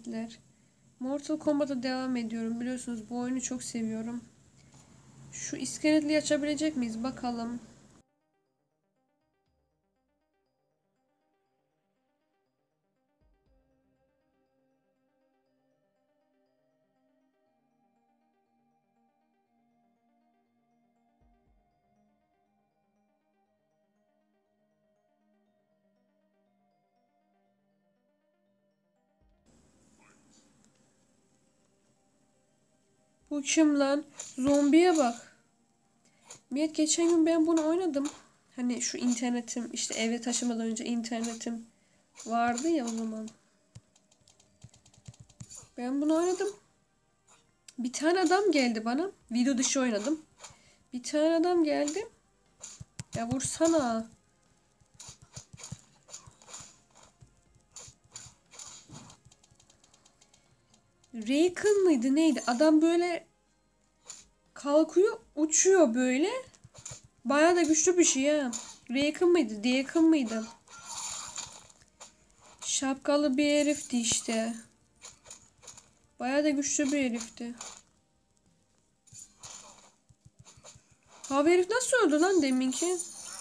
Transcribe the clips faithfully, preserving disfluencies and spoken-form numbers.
iskeletler. Mortal Kombat'a devam ediyorum. Biliyorsunuz bu oyunu çok seviyorum. Şu iskeletliği açabilecek miyiz? Bakalım. Bu kim lan? Zombiye bak. Miyet geçen gün ben bunu oynadım. Hani şu internetim işte eve taşımadan önce internetim vardı ya o zaman. Ben bunu oynadım. Bir tane adam geldi bana. Video dışı oynadım. Bir tane adam geldi. Ya vursana. Raken mıydı neydi? Adam böyle kalkıyor uçuyor böyle. Bayağı da güçlü bir şey ha. Raken mıydı? Deacon mıydı? Şapkalı bir herifti işte. Bayağı da güçlü bir herifti. Ha herif nasıl öldü lan deminki?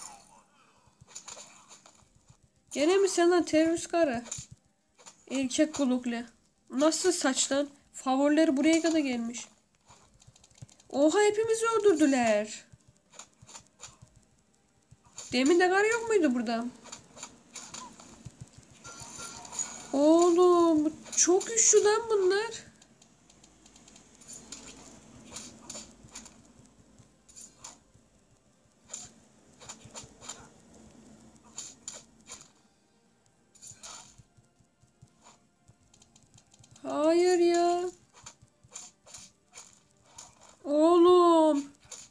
Gene mi sen lan terörist karı? Erkek kuluklu. Nasıl saç lan? Favorileri buraya kadar gelmiş. Oha hepimizi öldürdüler. Demin de kar yok muydu burada? Oğlum çok güçlü lan bunlar. Hayır ya. Oğlum.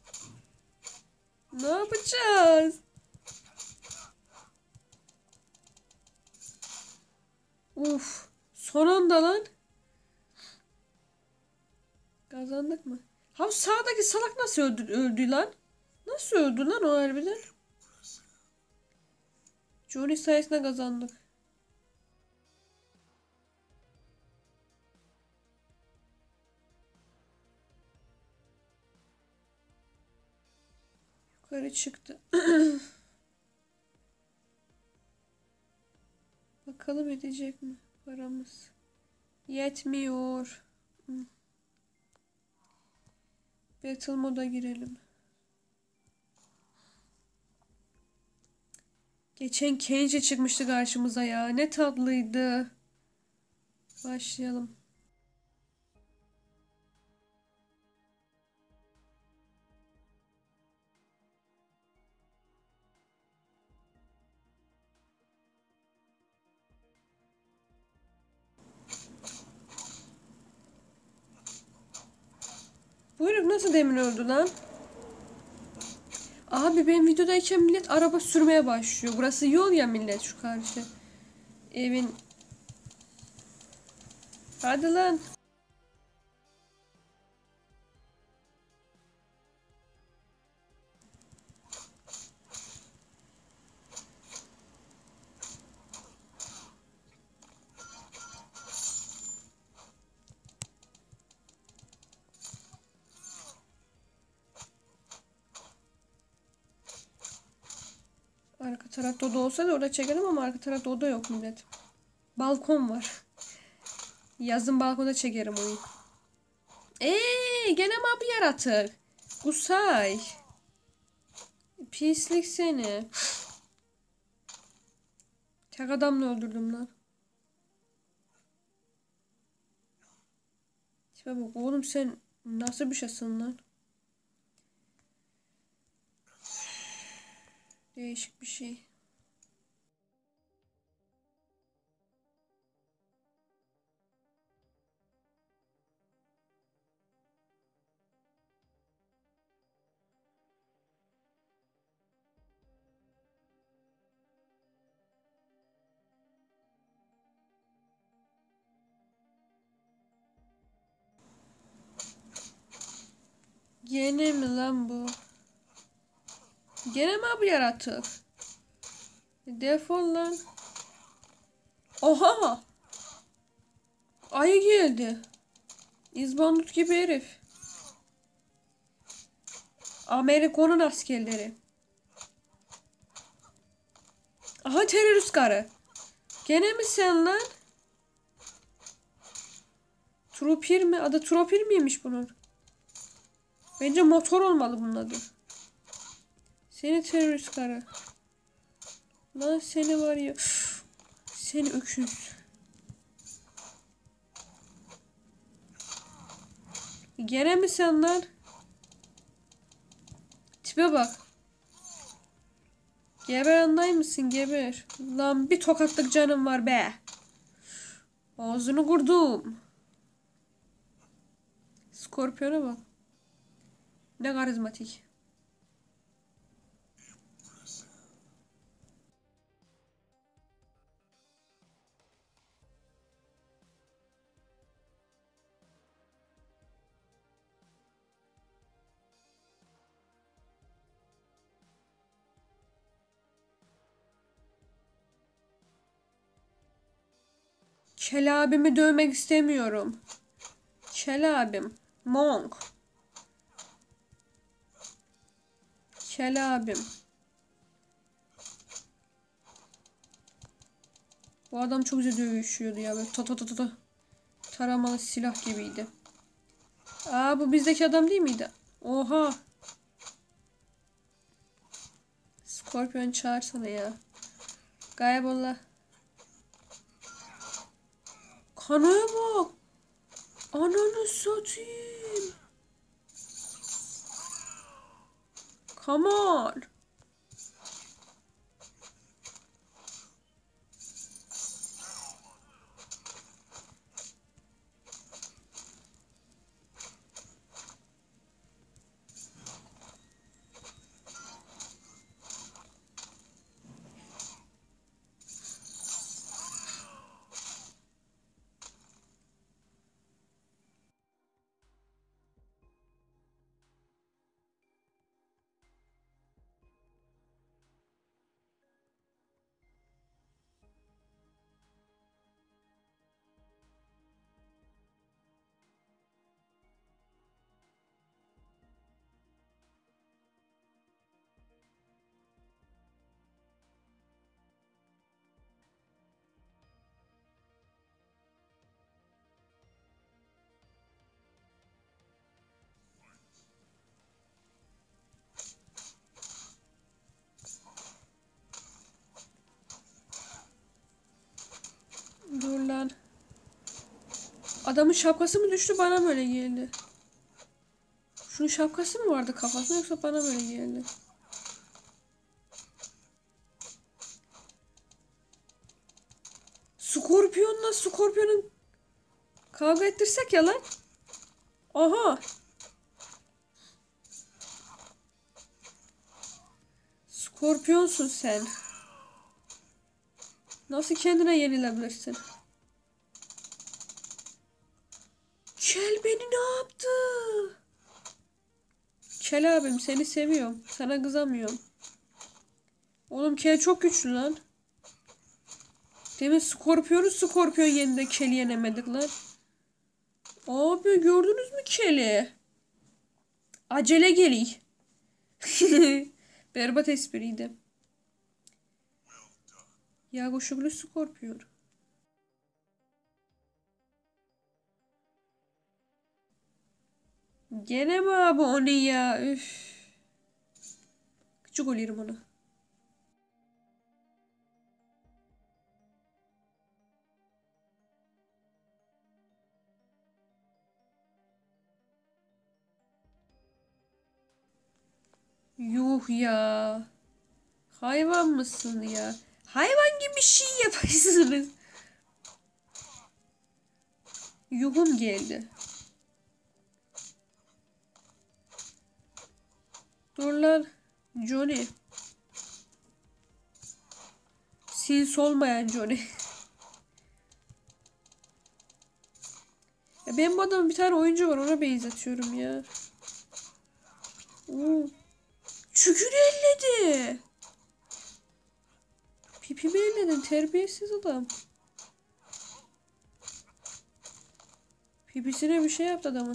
Ne yapacağız? Uf. Son anda lan. Kazandık mı? Ha sağdaki salak nasıl öldü, öldü lan? Nasıl öldü lan o harbiden? Johnny sayesinde kazandık. Yukarı çıktı. Bakalım edecek mi paramız? Yetmiyor. Battle moda girelim. Geçen Kenji çıkmıştı karşımıza ya. Ne tatlıydı. Başlayalım. Bu herif nasıl demin öldü lan? Abi ben videodayken millet araba sürmeye başlıyor. Burası yol ya millet şu karşı. Evin. Hadi lan. Arka tarafta oda olsa da orada çekelim ama arka tarafta oda yok millet. Balkon var. Yazın balkonda çekerim oyun. Eee gene mi bir yaratık? Kusay. Pislik seni. Tek adamla öldürdüm lan. Tipe bak oğlum sen nasıl bir şeysin lan? Değişik bir şey. Gene mi lan bu? Gene mi bu yaratık? Defol lan. Oha! Ayı geldi. İzbandut gibi herif. Amerika'nın askerleri. Aha terörist karı. Gene mi sen lan? Tropir mi? Adı Tropir miymiş bunun? Bence motor olmalı bunun adı. Seni terörist karı. Lan seni var ya. Üf, seni öküz. Gene mi sen lan? Tipe bak. Geber anday mısın geber. Lan bir tokatlık canım var be. Ağzını kurdum. Skorpiyona bak. Ne karizmatik. Kel abimi dövmek istemiyorum. Kel abim. Monk. Kel abim. Bu adam çok güzel dövüşüyordu ya. Böyle ta ta ta ta. Taramalı silah gibiydi. Aa bu bizdeki adam değil miydi? Oha. Skorpion çağırsana ya. Kaybolla. Kanaya bak. Ananı satayım. Come on. Dur lan. Adamın şapkası mı düştü bana böyle geldi. Şunun şapkası mı vardı kafasında yoksa bana böyle geldi. Skorpiyonla Skorpiyon'un kavga ettirsek ya lan. Aha. Skorpiyonsun sen. Nasıl kendine yenilebilirsin? Kel beni ne yaptı? Kel abim seni seviyorum. Sana kızamıyorum. Oğlum Kel çok güçlü lan. Demin Skorpiyon'u Skorpiyon yenide Kel'i yenemedik lan. Abi gördünüz mü Kel'i? Acele geliy. Berbat espriydi. Ya koşuklu Skorpiyon. Gene mi abi onu ya? Üf. Küçük oluyorum onu. Yuh ya. Hayvan mısın ya? Hayvan gibi bir şey yaparsınız. Yuhum geldi. Dur lan. Johnny. Sins olmayan Johnny. Ya benim bu adamın bir tane oyuncu var ona benzetiyorum ya. Oo. Çükür elledi. Pipimi elledin terbiyesiz adam. Pipisine bir şey yaptı adamın.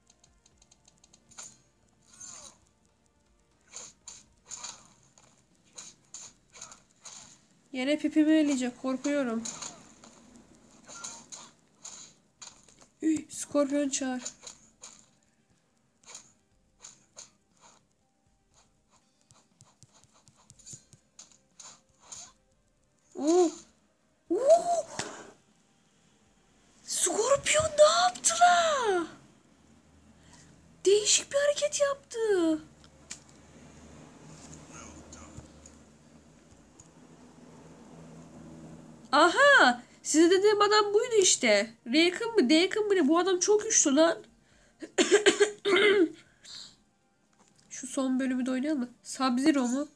Yine pipimi eleyecek. Korkuyorum. Üy, Skorpion çağır. Oo. Oo. Skorpion ne yaptı la? Değişik bir hareket yaptı. Aha! Size dediğim adam buydu işte. Raken mı? Daken mı ne? Bu adam çok güçlü lan. Şu son bölümü de oynayalım mı? Sub-Zero mu?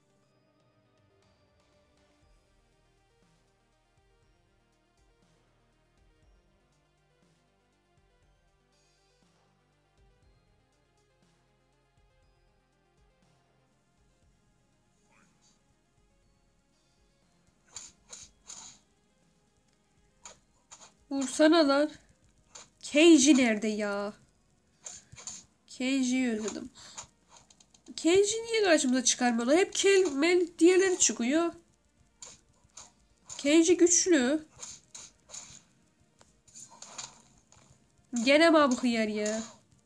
Vursana lan. Keiji nerede ya? Keiji'yi özledim. Keiji niye karşımıza çıkarmıyorlar? Hep Kel, Mel diğerleri çıkıyor. Keiji güçlü. Gene mi bu hıyar ya?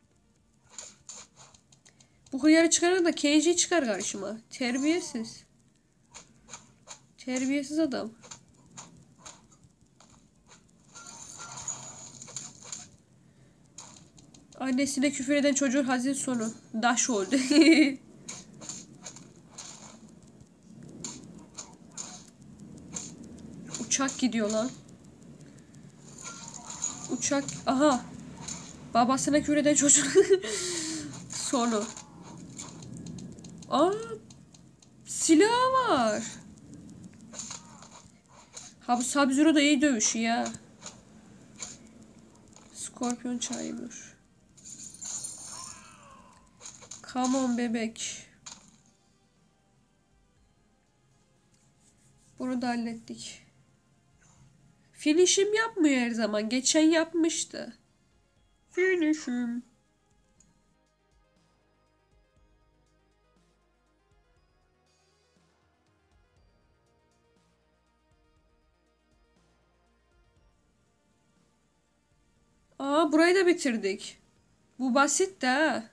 Bu hıyarı çıkarır da Keiji çıkar karşıma. Terbiyesiz. Terbiyesiz adam. Annesine küfür eden çocuğun hazin sonu. Daş oldu. Uçak gidiyor lan. Uçak. Aha. Babasına küfür eden çocuğun sonu. Aa. Silah var. Ha bu Sub-Zero da iyi dövüşü ya. Skorpion çağırıyor. Come on bebek. Bunu da hallettik. Finish'im yapmıyor her zaman. Geçen yapmıştı. Finish'im. Aa burayı da bitirdik. Bu basit de ha.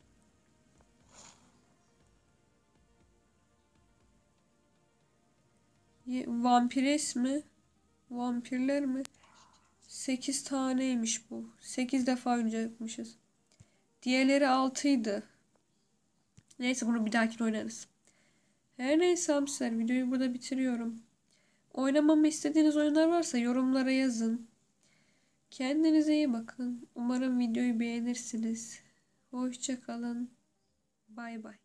Vampires mi? Vampirler mi? sekiz taneymiş bu. sekiz defa önce yapmışız. Diğerleri altıydı. Neyse bunu bir dahaki oynarız. Her neyse hamster videoyu burada bitiriyorum. Oynamamı istediğiniz oyunlar varsa yorumlara yazın. Kendinize iyi bakın. Umarım videoyu beğenirsiniz. Hoşça kalın. Bay bay.